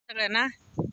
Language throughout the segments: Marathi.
सगळ्यांना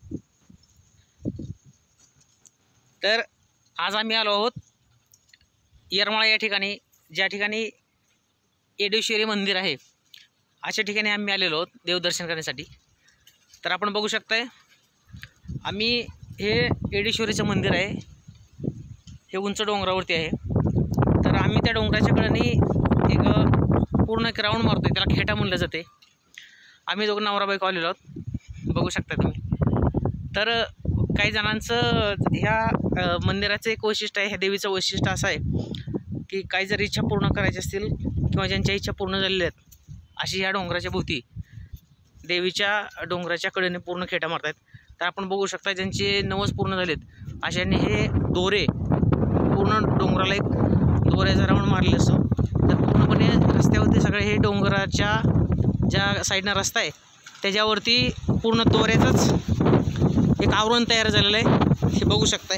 तर आज आम्ही आलो आहोत येरमाळा या ठिकाणी, ज्या ठिकाणी येडेश्वरी मंदिर आहे अशा ठिकाणी आम्ही आलेलो आहोत देवदर्शन करण्यासाठी। तर आपण बघू शकताय आम्ही हे येडेश्वरीचं मंदिर आहे, हे उंच डोंगरावरती आहे। तर आम्ही त्या डोंगराच्या कडेने एक पूर्ण एक राऊंड मारतोय, त्याला खेटा म्हणलं जाते। आम्ही दोघं नवरा बायको आलेलो आहोत, बघू शकता तुम्ही। तर काही जणांचं ह्या मंदिराचं एक वैशिष्ट्य आहे, ह्या देवीचं वैशिष्ट्य असं आहे की काही जर इच्छा पूर्ण करायची असतील किंवा ज्यांच्या इच्छा पूर्ण झालेल्या आहेत अशी ह्या डोंगराच्या भोवती देवीच्या डोंगराच्या कडेने पूर्ण खेटा मारतात। तर आपण बघू शकता ज्यांचे नवस पूर्ण झालेत अशांनी हे दोरे पूर्ण डोंगराला एक दोऱ्याचा राऊंड मारले असतो। तर पूर्णपणे रस्त्यावरती सगळे हे डोंगराच्या ज्या साईडनं रस्ता आहे त्याच्यावरती पूर्ण दोऱ्याचंच एक आवरण तयार झालेलं आहे, हे बघू शकताय।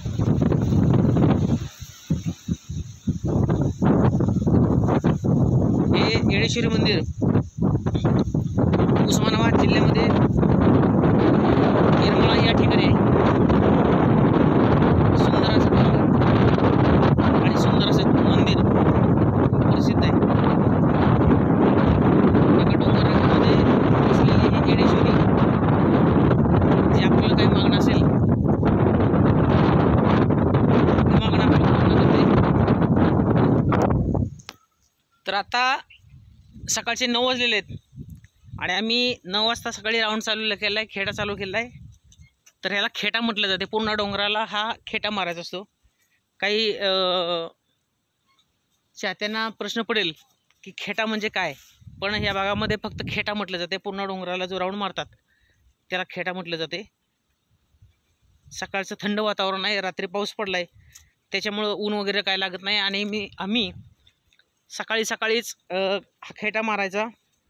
हे येडेश्वरी मंदिर उस्मानाबाद जिल्ह्यामध्ये येरमाळा या ठिकाणी आहे। सुंदर असं डोंगर आणि सुंदर असं मंदिर प्रसिद्ध आहे। एका डोंगरामध्ये असलेली ही येडेश्वरी जे आपल्याला काही मागणं असेल ते मागणं आपल्याला पूर्ण करते। तर आता सकाळचे 9 वाजलेले आहेत आणि आम्ही 9 वाजता सकाळी राऊंड चालू केला आहे, खेटा चालू केला आहे। तर ह्याला खेटा म्हटलं जाते, पूर्ण डोंगराला हा खेटा मारायचा असतो। काही चाहत्यांना प्रश्न पडेल की खेटा म्हणजे काय, पण ह्या भागामध्ये फक्त खेटा म्हटलं जाते। पूर्ण डोंगराला जो राऊंड मारतात त्याला खेटा म्हटलं जाते। सकाळचं थंड वातावरण आहे, रात्री पाऊस पडला आहे त्याच्यामुळं ऊन वगैरे काय लागत नाही आणि आम्ही सकाळीच हा खेटा मारायचा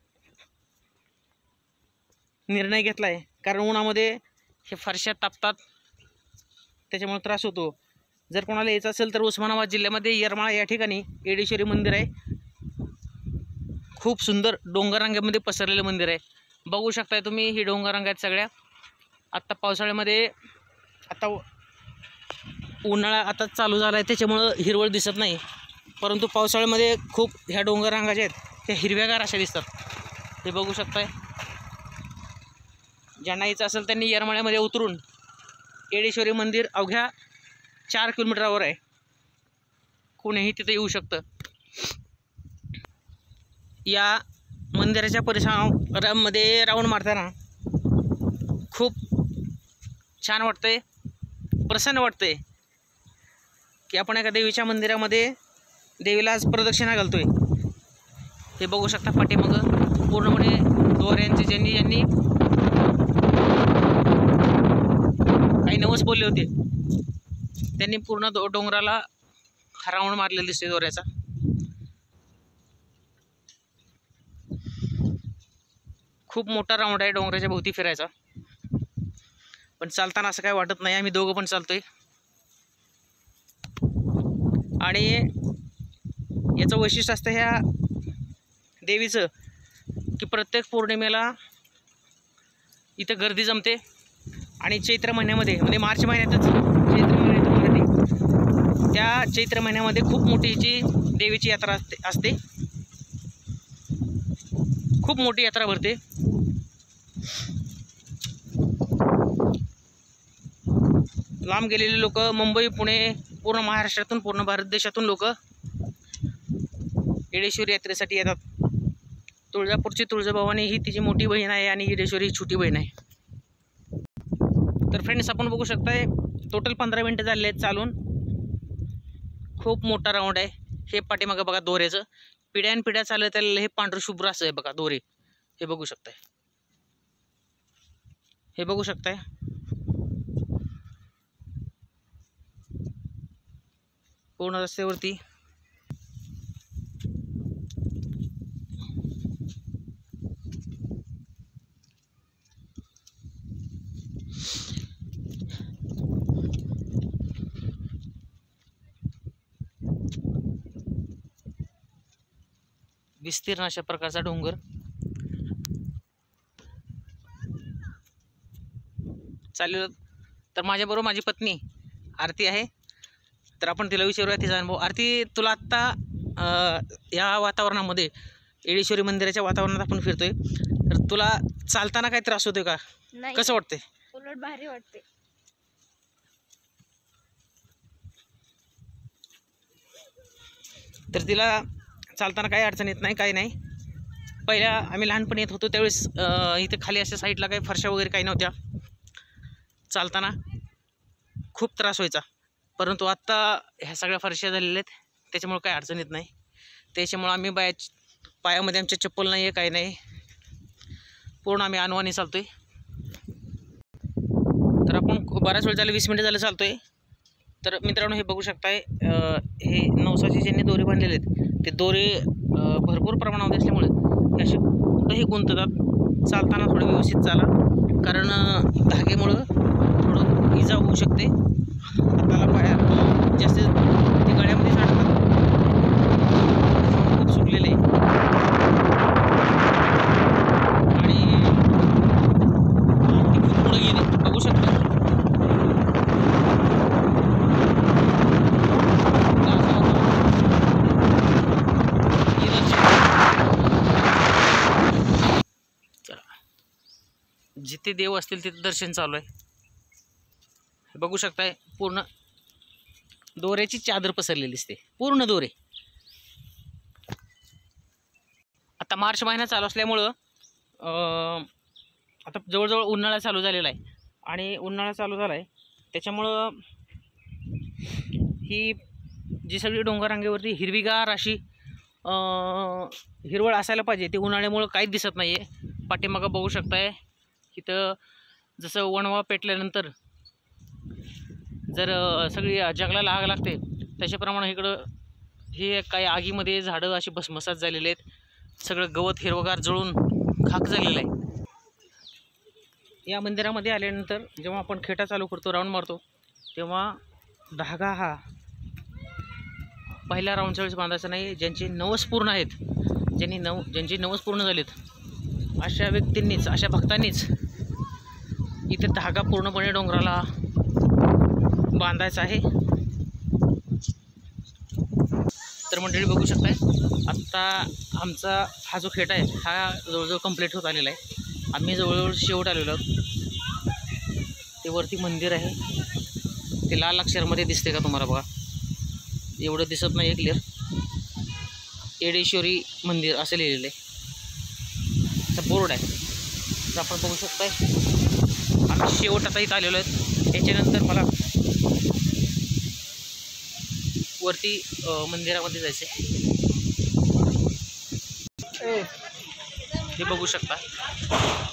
निर्णय घेतला आहे, कारण उन्हामध्ये हे फारशा तापतात त्याच्यामुळे त्रास होतो। जर कोणाला यायचं असेल तर उस्मानाबाद जिल्ह्यामध्ये येरमाळा या ठिकाणी येडेश्वरी मंदिर आहे, खूप सुंदर डोंगररांगेमध्ये पसरलेलं मंदिर आहे। बघू शकताय तुम्ही ही डोंगररांगा आहेत सगळ्या। आत्ता पावसाळ्यामध्ये आता उन्हाळा आता चालू झाला आहे त्याच्यामुळं हिरवळ दिसत नाही, परंतु पावसाळ्यामध्ये खूप ह्या डोंगररांगा ज्या आहेत त्या हिरव्यागार अशा दिसतात, हे बघू शकताय। ज्यांना यायचं असेल त्यांनी येरमाळ्यामध्ये उतरून येडेश्वरी मंदिर अवघ्या 4 किलोमीटरवर आहे, कोणीही तिथे येऊ शकतं। या मंदिराच्या परिसरामध्ये राऊंड मारताना खूप छान वाटतंय, प्रसन्न वाटतंय की आपण एका देवीच्या मंदिरामध्ये देवीला आज प्रदक्षिणा घालतोय। हे बघू शकता पाठीमागं पूर्णपणे दोऱ्यांचे ज्यांनी काही नवस बोलले होते त्यांनी पूर्ण डोंगराला राऊंड मारलेला दिसतोय दोऱ्याचा। खूप मोठा राऊंड आहे डोंगराच्या भोवती फिरायचा, पण चालताना असं काय वाटत नाही, आम्ही दोघं पण चालतोय। आणि याचं वैशिष्ट्य असतं ह्या देवीचं की प्रत्येक पौर्णिमेला इथं गर्दी जमते आणि चैत्र महिन्यामध्ये म्हणजे मार्च महिन्यातच चैत्र महिन्यात त्या चैत्र महिन्यामध्ये खूप मोठी हिची देवीची यात्रा असते, खूप मोठी यात्रा भरते। लांब गेलेले लोक मुंबई पुणे पूर्ण महाराष्ट्रातून पूर्ण भारत देशातून लोक येडेश्वरी यात्रेसाठी येतात। तुळजापूरची तुळजाभवानी ही तिची मोठी बहीण आहे आणि येडेश्वरी ही छोटी बहीण आहे। तर फ्रेंड्स आपण बघू शकताय टोटल 15 मिनिटं झाले आहेत चालून, खूप मोठा राऊंड आहे। हे पाठीमागं बघा दोऱ्याचं पिढ्यानपिढ्या चालत आलेलं हे पांढरं शुभ्र असं आहे बघा दोरे, हे बघू शकताय, हे बघू शकताय। पूर्ण रस्त्यावरती विस्तीर्ण अशा प्रकारचा डोंगर चाललेलो. तर माझ्याबरोबर माझी पत्नी आरती आहे. तर आपण तिला विचारूया तिचा अनुभव. आरती, तुला आत्ता या वातावरणामध्ये येडेश्वरी मंदिराच्या वातावरणात आपण फिरतोय, तर तुला चालताना काही त्रास होतोय का? कसं वाटतंय? उलट भारी वाटते. तर तिला चालताना काही अडचण येत नाही, काही नाही. पहिल्या आम्ही लहानपणी येत होतो त्यावेळेस इथे खाली अशा साईडला काही फरशा वगैरे काही नव्हत्या, चालताना खूप त्रास व्हायचा. परंतु आत्ता ह्या सगळ्या फरशा झालेल्या आहेत, त्याच्यामुळे काही अडचण येत नाही. त्याच्यामुळं आम्ही पायामध्ये आमच्या चप्पल नाही आहे, काही नाही, पूर्ण आम्ही अनवाणी चालतोय. तर आपण बराच वेळ झाला, 20 मिनिटं झालं चालतोय. तर मित्रांनो, हे बघू शकताय, हे नवसाचे ज्यांनी दोरे बांधलेले आहेत ते दोरे भरपूर प्रमाणामध्ये असल्यामुळे हे असे कुठंही गुंततात. चालताना थोडं व्यवस्थित चाला, कारण धागेमुळं थोडं इजा होऊ शकते. हाताला पाया जास्त ते गळ्यामध्ये साठतात, खूप सुकलेले आणि ती खूप पुढे गेली, बघू शकता. जिथे देव असतील तिथे दर्शन चालू आहे. हे बघू शकताय, पूर्ण दोऱ्याची चादर पसरलेली दिसते, पूर्ण दोरे. आता मार्च महिना चालू असल्यामुळं आता जवळजवळ उन्हाळा चालू झालेला आहे आणि उन्हाळा चालू झाला आहे त्याच्यामुळं ही जी सगळी डोंगररांगेवरती हिरवीगार अशी हिरवळ असायला पाहिजे, ती उन्हाळ्यामुळं काहीच दिसत नाही आहे. पाठीमागं बघू शकताय, इथं जसं वणवा पेटल्यानंतर जर सगळी जंगलाला आग लागते त्याच्याप्रमाणे इकडं हे काही आगीमध्ये झाडं अशी भस्मसात झालेले आहेत. सगळं गवत हिरवगार जळून खाक झालेलं आहे. या मंदिरामध्ये आल्यानंतर जेव्हा आपण खेटा चालू करतो, राऊंड मारतो, तेव्हा धागा हा पहिल्या राऊंडच्या वेळेस बांधायचा नाही. ज्यांचे नवस पूर्ण आहेत, ज्यांची नवस पूर्ण झालेत अशा व्यक्तींनीच, अशा भक्तांनीच इथे धागा पूर्णपणे डोंगराला बांधायचा आहे. तर मंडळी बघू शकताय, आत्ता आमचा हा जो खेटा आहे हा जवळजवळ कंप्लीट होत आलेला आहे. आम्ही जवळजवळ शेवट आलेलो आहोत. ते वरती मंदिर आहे, ते लाल अक्षरामध्ये दिसते का तुम्हाला? बघा, एवढं दिसत नाही क्लिअर. येडेश्वरी मंदिर असं लिहिलेलं आहे, बोर्ड आहे. तर आपण बघू शकताय, आम्ही शेवट आता इथं आलेलो आहेत. त्याच्यानंतर मला वरती मंदिरामध्ये जायचं आहे. हे बघू शकता.